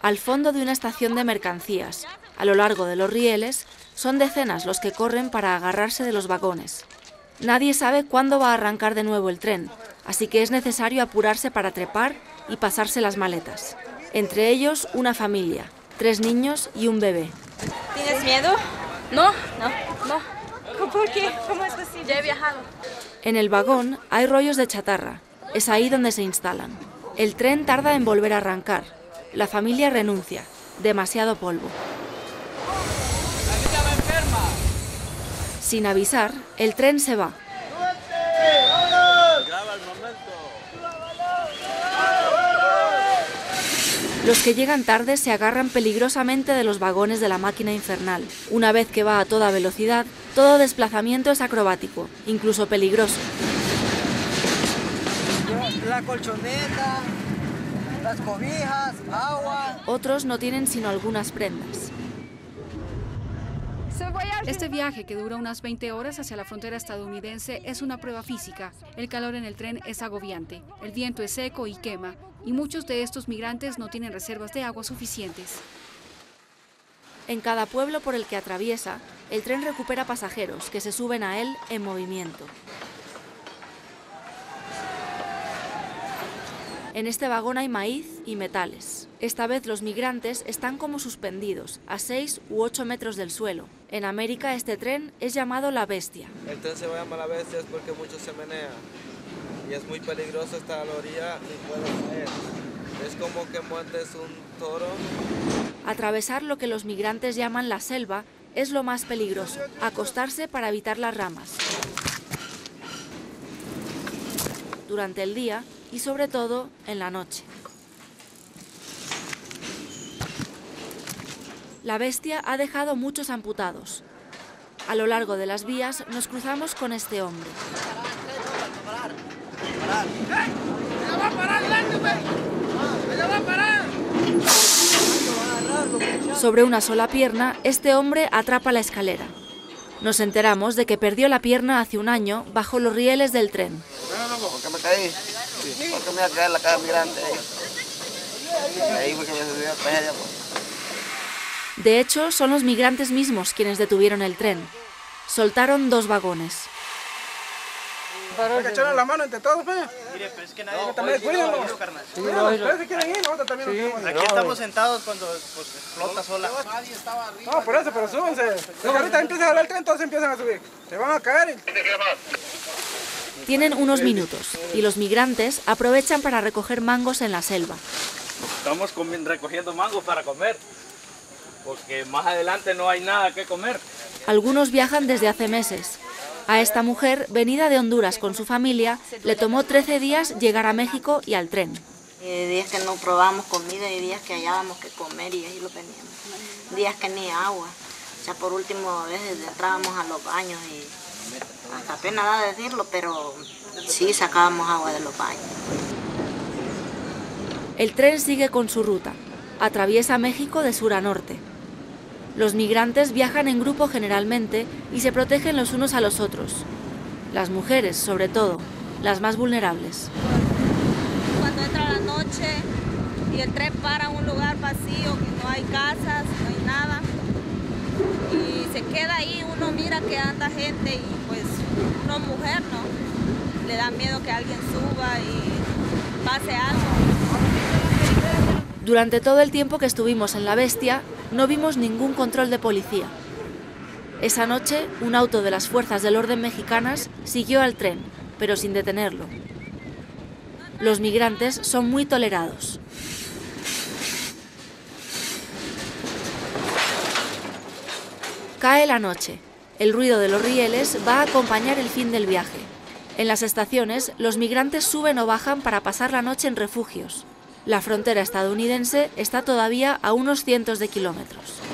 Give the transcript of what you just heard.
al fondo de una estación de mercancías. A lo largo de los rieles, son decenas los que corren para agarrarse de los vagones. Nadie sabe cuándo va a arrancar de nuevo el tren, así que es necesario apurarse para trepar y pasarse las maletas. Entre ellos, una familia, 3 niños y un bebé. ¿Tienes miedo? No. ¿Por qué? ¿Cómo es posible? Ya he viajado. En el vagón hay rollos de chatarra. Es ahí donde se instalan. El tren tarda en volver a arrancar. La familia renuncia. Demasiado polvo. Sin avisar, el tren se va. Los que llegan tarde se agarran peligrosamente de los vagones de la máquina infernal. Una vez que va a toda velocidad, todo desplazamiento es acrobático, incluso peligroso. La colchoneta, las cobijas, agua. Otros no tienen sino algunas prendas. Este viaje, que dura unas 20 horas hacia la frontera estadounidense, es una prueba física. El calor en el tren es agobiante, el viento es seco y quema, y muchos de estos migrantes no tienen reservas de agua suficientes. En cada pueblo por el que atraviesa, el tren recupera pasajeros que se suben a él en movimiento. En este vagón hay maíz y metales. Esta vez los migrantes están como suspendidos, a 6 u 8 metros del suelo. En América este tren es llamado La Bestia. El tren se llama La Bestia es porque mucho se menea y es muy peligroso estar a la orilla y puede caer. Es como que montes un toro. Atravesar lo que los migrantes llaman la selva es lo más peligroso. Acostarse para evitar las ramas. Durante el día y sobre todo en la noche. La Bestia ha dejado muchos amputados. A lo largo de las vías nos cruzamos con este hombre. Sobre una sola pierna, este hombre atrapa la escalera. Nos enteramos de que perdió la pierna hace un año bajo los rieles del tren. Porque me caí. Porque me iba a caer la cara migrante ahí fue que me subí a allá. De hecho, son los migrantes mismos quienes detuvieron el tren. Soltaron 2 vagones. Hay que echarle la mano entre todos, pues. Mire, pero es que nadie también cuídenlo. Ustedes quieren ir, nosotros también. Aquí estamos sentados cuando pues, explota sola. No, por eso, pero súbanse. Los ahorita empiezan a jalar el tren, todos empiezan a subir. Se van a caer. Tienen unos minutos y los migrantes aprovechan para recoger mangos en la selva. Estamos recogiendo mangos para comer, porque más adelante no hay nada que comer. Algunos viajan desde hace meses. A esta mujer, venida de Honduras con su familia, le tomó 13 días llegar a México y al tren. Días que no probábamos comida y días que hallábamos que comer y ahí lo teníamos. Días que ni agua. O sea, por último, a veces entrábamos a los baños y hasta pena da decirlo, pero sí sacábamos agua de los baños. El tren sigue con su ruta. Atraviesa México de sur a norte. Los migrantes viajan en grupo generalmente y se protegen los unos a los otros. Las mujeres, sobre todo, las más vulnerables. Cuando entra la noche y el tren para en un lugar vacío, que no hay casas, no hay nada, y se queda ahí, uno mira que anda gente y pues una mujer, ¿no? Le da miedo que alguien suba y pase algo. Durante todo el tiempo que estuvimos en La Bestia, no vimos ningún control de policía. Esa noche, un auto de las fuerzas del orden mexicanas siguió al tren, pero sin detenerlo. Los migrantes son muy tolerados. Cae la noche. El ruido de los rieles va a acompañar el fin del viaje. En las estaciones, los migrantes suben o bajan para pasar la noche en refugios. La frontera estadounidense está todavía a unos cientos de kilómetros.